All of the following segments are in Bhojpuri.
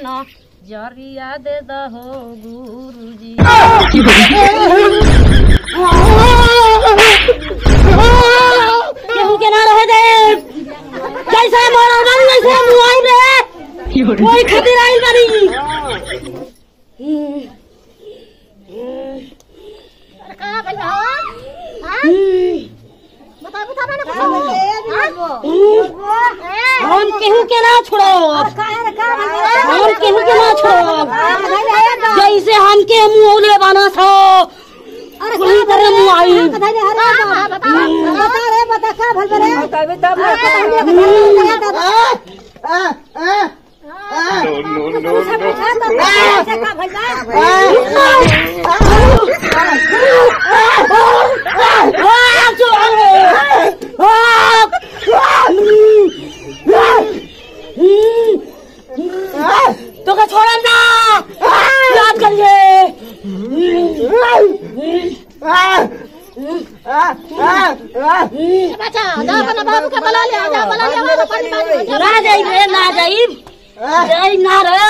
न जरिया दे दहो गुरुजी। केहू के ना रहे दे जैसे मोरा बन जैसे मुआई रे कोई खातिर आइल बारी। का भइल हां बता बता मैंने हम केहू के ना छोड़ो हम केहू के ना छोड़ो जैसे हम के मुँह बना था वही तरह मुँह आई। बता का भल बरे तो का छोड़ा ना याद करिए। बच्चा जा बना बाबू के बुला ले जा बुला ले हमारा पानी ना जाई रे ना जाई जाई ना रे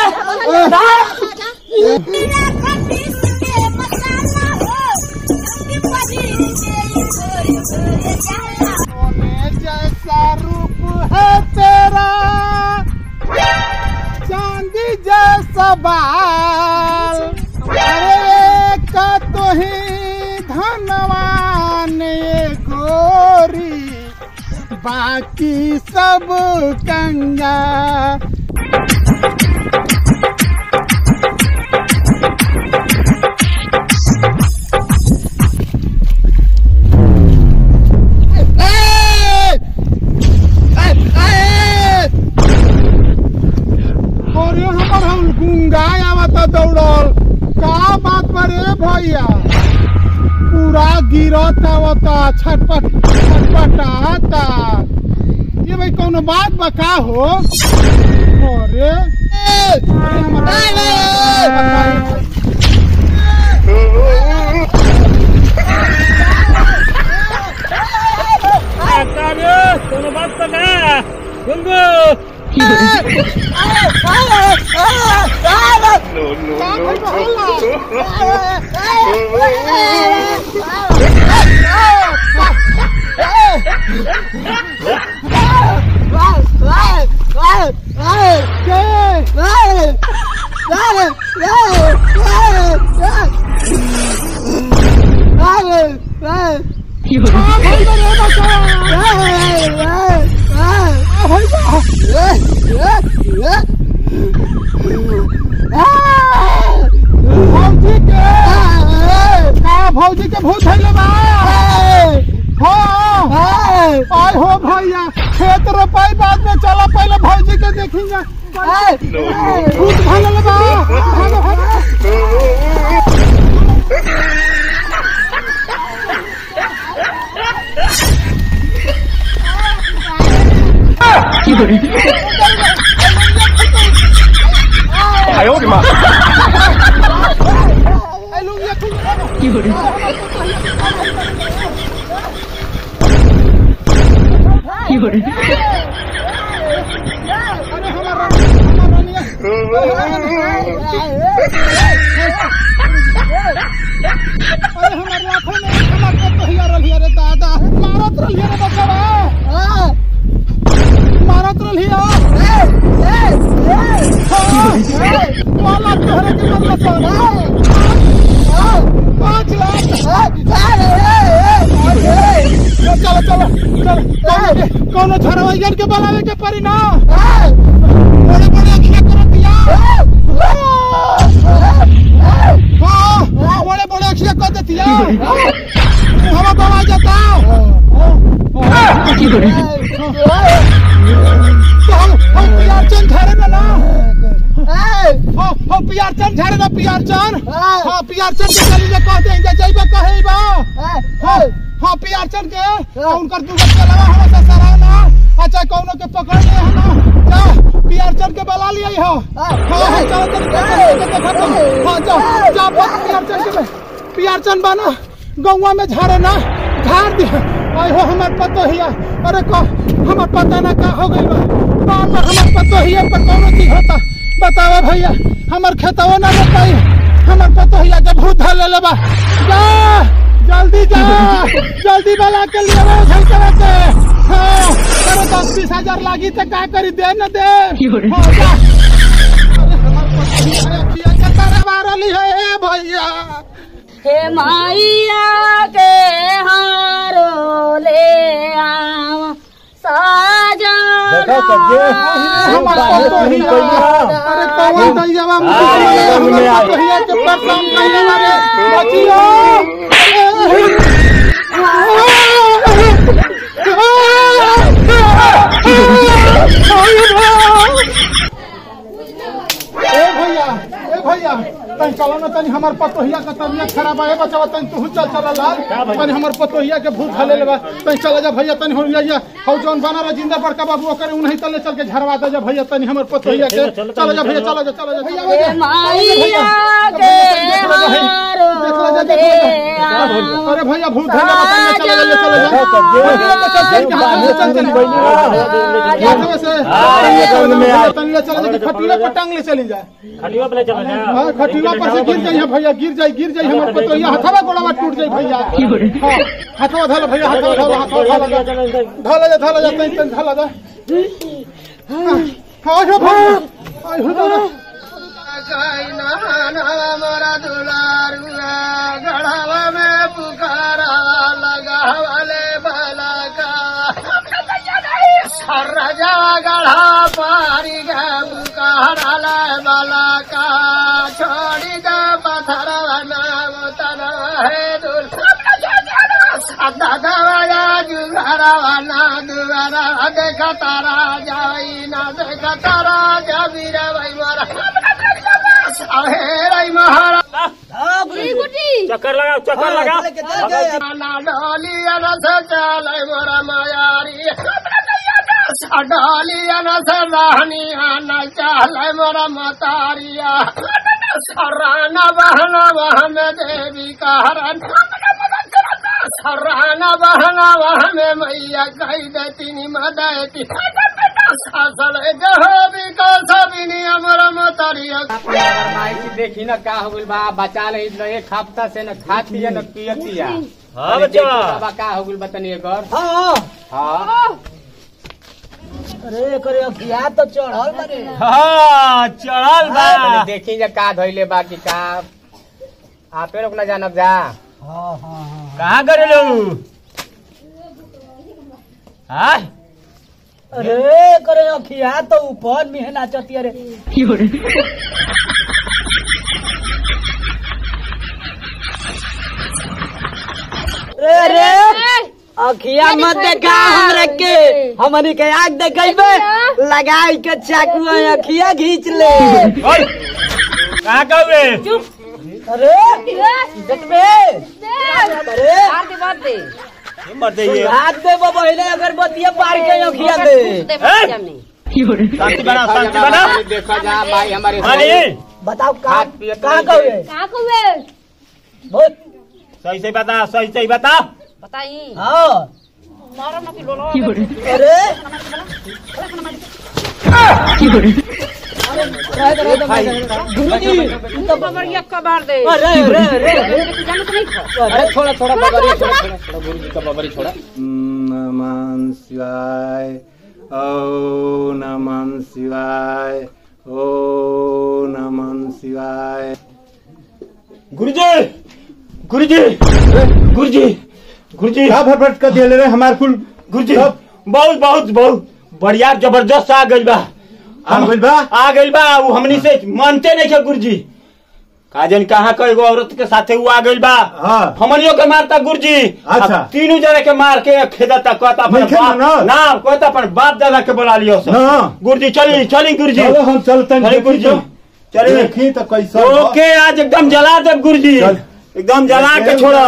जैसा रूप है तेरा चांदी जैसा बाल अरे का तो ही धनवान ये गोरी बाकी सब कंगा। दौड़ल का बात बरे भैया पूरा गिरता छटपटाता ये भाई कौन बात बका हो। अरे कौन बात बका गंगो भौजी के भूत है आय हो भैया खेत रोपाई बाद में चला पहले भौजी के देखेंगे भूत भागल बा 哎呦我的妈！ कौन झरवाइयन के बनावे के परी ना बड़े बड़े अखियां कर दिया बड़े बड़े अखियां कर देतिया हवा बवा जाता हम प्यार चंद झरे ना हम प्यार चंद झरे ना प्यार चंद हां प्यार चंद के गली में कहते हैं जाइबा कहेबा हां प्यार चंद के उनकर दुगत के अलावा हम से सराव ना अच्छा कौनो के पकड़ ले हम जा प्यार चंद के बुला लिया हो हां चल जा प्यार चंद के प्यार चंद बना गौवा में झाड़े ना झाड़ दिया आई हो हमार पतो हिया अरे को हमार पता ना का हो गइल बा बार बार हमार पतो हिया पर कौनो चीज होता बतावा भैया हमार खेतवा ना रोपाई हमार पतोहिया के भूत धर ले बा जा जल्दी जा जल्दी वाला के लिए वो घर के हाँ 10-20 हजार लागी तो का करी दे न दे हाँ जा अरे हमार पतोहिया किया के तारा बारली है भैया हे माइया के हारो ले आवा साजा देखो सज्जे हमार पतोहिया अरे कौन दैयावा मुझे पतोहिया के परेशान करने वाले बचियो ए भैया तनी चलो ना तनी हमार पतोहिया का तबीयत खराब है बचावा तनी तू चल लाल तनी हमार पतोहिया के भूत धले लेबा तनी चला जा भैया तनी हो जाइए हौ जौन बना रहा जिंदा बड़का बाबू करे उन्हीं तले चल के झरवा दे जा भैया तनी हमार पतोहिया के चला जा भैया चला जा भैया माइया के हारो ले आवा अरे भैया भूत धले चला जा खटिया पर टांग ले चली जाए खटिया पर से गिर जाइए भैया गिर जाए हमारे पतोहिया हथवा गोड़वा टूट जाए भैया हथवा धल भैया हथवा धल मोरा दुलारुआ गढ़ावा में पुकारा लगा वाले बाला का राजा गढ़ा पारी गा पुकारा बाला का छोड़ी गा पत्थर नाम तना है दुल दादा जुगारा ना दुआरा देखा तारा जाई ना देखा तारा जाबीरा भाई मारा चक्कर लगाओ डोलिया न चले मोरा मायारी डोलिया न रानिया न चले मोरा मतारिया सराना बहना वहन देवी कारण सराना बहना वहन मैया कही देती मदती देखी न का हो गइल बा बचा ले एक हफ्ता से न खाती है न पियती है हाँ बच्चा का हो गइल बतनी एकर हाँ हाँ अरे करे अखिया तो चढ़ल बारे हाँ चढ़ल बा देखी जा का धइले बा कि का आपे लोग न जानब जा हाँ हाँ कहाँ करे लो हाँ अरे करे अखिया तो ऊपर में है नाचती अरे अरे अखिया मत देखा हमरे के हमनी के आग देखेबे लगाई के चाकू अखिया घींच ले कहाँ कहे चुप अरे देखबे अरे मर जाइए हाथ दे बबहिले अगर बतिया पार के अखिया दे शांति बना देखा जा भाई हमारे बताओ कहाँ कहे बहुत सही से बता बताई हाँ अरे कबार दे अरे छोड़ा गुरु जी का बबरी छोड़ा नमः शिवाय ओ नमः शिवाय ओ नमः शिवाय गुरुजी क्या फटफट कर दिया रे हमारे कुल गुरुजी बहुत बढ़िया जबरदस्त आ गइल बा वो हमनी से मानते नहीं थे गुरुजी काजन कहाँ का एगो औरत के साथे वो आ गइल बा हाँ। हमनियों के मारता गुरुजी अच्छा। अब तीनों जने के मार के खेदता कहता अपन कहता अपन बाप दादा के बुला लियो गुरुजी चली गुरुजी हम चलते गुरुजी चलिए देखी तो कैसा ओके आज एकदम जला दे गुरुजी एकदम जला के छोड़ो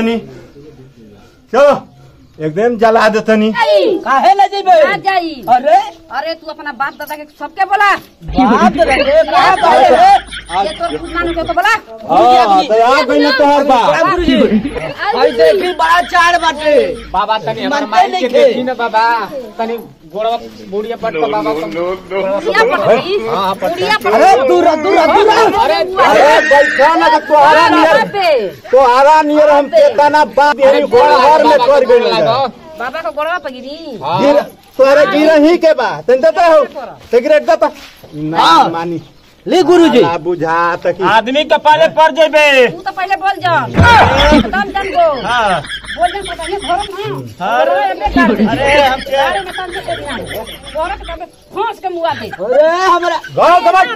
चलो एकदम जला देतनी काहे ले जेबे जाई अरे अरे तू अपना बाप दादा के सबके बोला बाप रे का कहे ये तो कुछ मानो के बोला हां तो आ गई ना तोहर बा गुरुजी भाई देखी बड़ा चाड़ बाटे बाबा तनी हमरा माई के देखी ना बाबा तनी गोड़वा बुढ़िया पट को बाबा बुढ़िया पटकी हां पट अरे दूर अरे बैठा ना तोहरा नियर हम केतना बात यही गोड़हर में कर गइल बाबा को गोड़वा पगिरी तोहरे गिरही के बा तन देता हो सिगरेट देता नहीं मानी ले गुरुजी बुझा तक आदमी के पहले पड़ जेबे तू तो पहले बोल जा एकदम जन को हां बोल जा पता नहीं घर में अरे हम गाड़ी में तन से देना गोरा के तबे फांस के मुआ दे अरे हमरा गाओ दबाई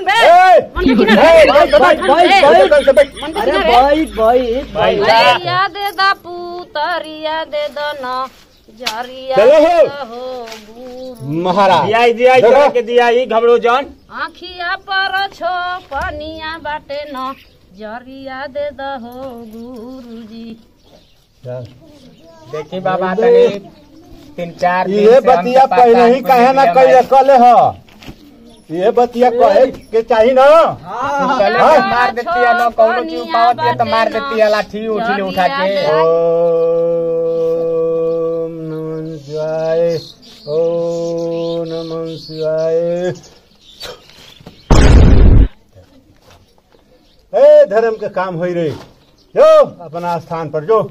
अरे भाई या दे दा पुतरिया दे दो ना जारिया चलो हो। हो गुरु महाराज दिया चला के दिया घबरो जान आँखिया पर छो पनिया बाटे न जरिया दे दहो गुरुजी देखी बाबा तनी 3-4 दिन ये बतिया पहले ही कहे ना कहे कले हो ये बतिया कहे के चाहिए ना चले तो मार देती है लोग कौनो चीज पावत है तो मार देती है लाठी उठली उठा के ओम नमः शिवाय ओम नमः शिवाय ए धर्म के काम होई रे जो अपना स्थान पर जो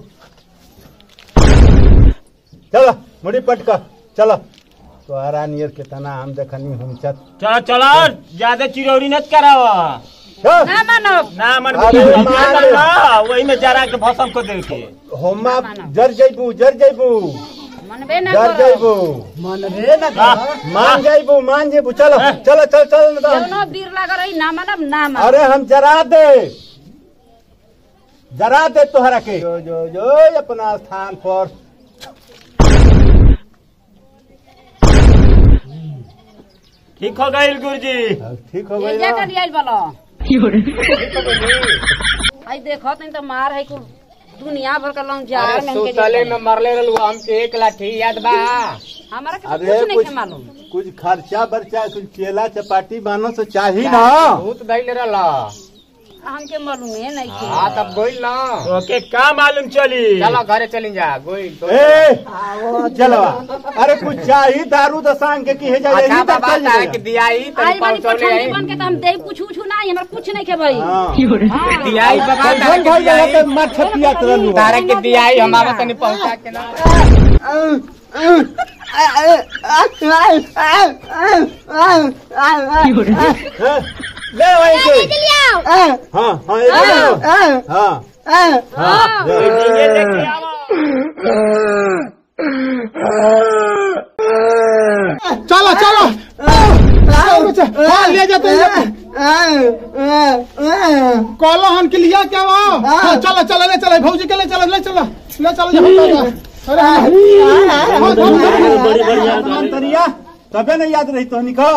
चलो मुड़ी पटका चलो तोहरा नियर के तना हम देखनी हम चलो चलो ज्यादा चिरौरी मत करावा ना मानो ना मन अरे मान ले। वही में जरा के भसम को दे के होमा जर जइबू मनबे ना जर करो जइबू मन रे ना मान जइबू चलो चलो चल चल न तो। जौनो बीर लाग रही ना मानब ना मानब अरे हम जरा दे तोहरा के जो जो जो अपना स्थान पर ठीक हो गई गुरुजी ठीक हो ये गई जा ना? कर लियाइल बोलो आई देखो तनी तो मार है कुल दुनिया भर का लोग जार में हमके सुतले में मरले रहलू हमके 1 लाठी याद बा हमारा के तो अरे कुछ नहीं कुछ के मालूम कुछ खर्चा बर्चा कुछ चेला चपाटी बानो से चाहिए ना भूत दैले रहला हमके मालूम है नहीं के हां तब गोइल ना ओके का मालूम चली चलो घरे चली जा गोइल तो ए चलो अरे कुछ चाहिए दारू दसांग के की है जाए अच्छा बाबा तारे के दियाई तनी आई बड़ी पहुंचले पठानी आई बन के तो हम दे कुछ नहीं हमरा कुछ नहीं के भाई दियाई बाबा तारे के दियाई मत छपिया तरलू तारे के दियाई हम आवा तनी पहुंचा के ना ले वहीं के हाँ हाँ एक हाँ हाँ ये देखिए आओ। चलो चलो हाँ ले जाते कॉलो हन के लिया क्या वो चलो चलो ले चलो भौजी के ले चलो ले चलो अरे तरिया तबे नहीं याद रही तो निका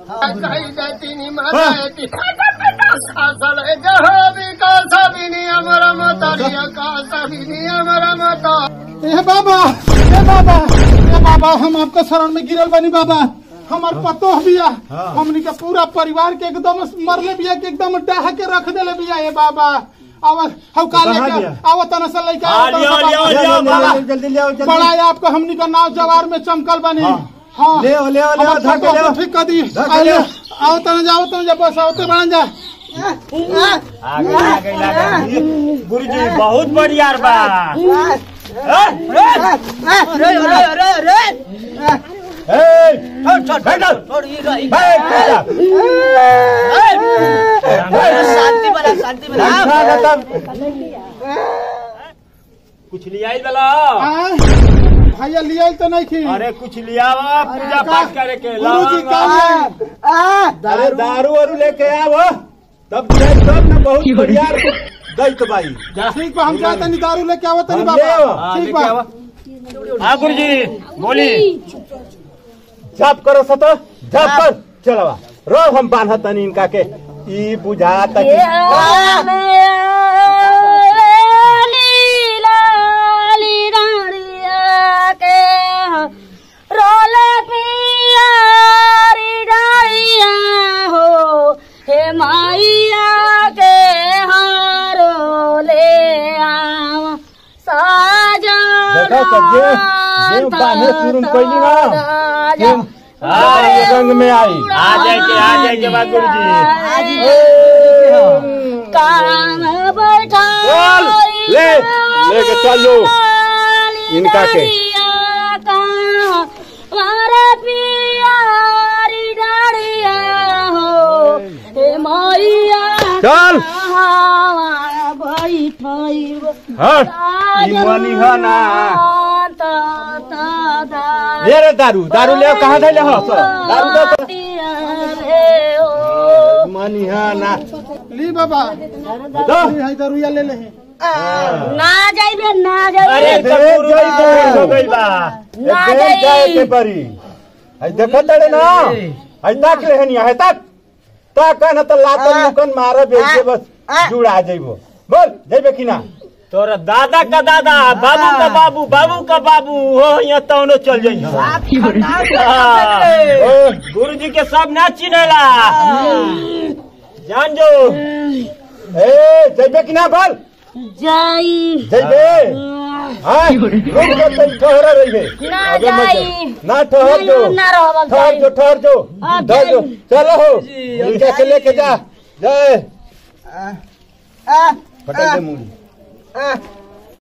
बाबा हम आपका शरण में गिरल बनी बाबा हमार पतो बिया हमनी के पूरा परिवार के एकदम मरले बिया के एकदम डाह के रख देले बिया ये बाबा हम का लेके आवत तना से लेके जल्दी ले आओ बड़ा है आपको हमनी का नाव जवार में चमकल बनी हाँ ले आओ धर के ले आओ ठीक कर दी आओ तना जा बस आओते बन जा आगे गुरुजी बहुत बढ़िया बा शांति बना कुछ लिया वाला भैया लिया तो नहीं थी अरे कुछ लिया पूजा पाठ करे के गुरुजी लौंग। अरे दारू वारू लेके आओ तब तब ना बहुत बढ़िया दैत बाई ठीक बा हम जाते नहीं दारू लेके आवत नहीं हम ले आओ। बाबा ठीक बा हाँ गुरुजी बोली जप करो सतो जप कर चलवा रो हम बांधा तनी इनका के ई बुझा तक हे माइया देव बांधे तुरंत कोई ना रंग में आई आ जाएंगे बात गुरुजी कान बैठा चल लेके चलो इनका के मारे पियारी डाड़िया हो हे मैया चल बैठाई हट ई मनी है ना ले रे दारू ले कहाँ धैले हो दारू दे मनी है ना ली बाबा दो यही दरुया ले ले ना जाइबे अरे तो गुरुजी हो गई बा ना जाए के परी आई देखत रे ना आई ताक ले हनी है ताक न तो लात मुकन मारे बेचे बस जुड़ा जाइबो बोल जाइबे कि ना तोरा दादा का दादा बाबू का बाबू बाबू का बाबू हो यहाँ तौनो चल जाइए गुरुजी के सब ना चिनेला जान जो ए जाइबे कि ना बोल जाइबे हां रुक जा तन ठहरा रहिबे ना जाई ना ठहर जो ना रहब ठहर जो चलो हो नीचे से लेके जा जय फटा दे मुड़ी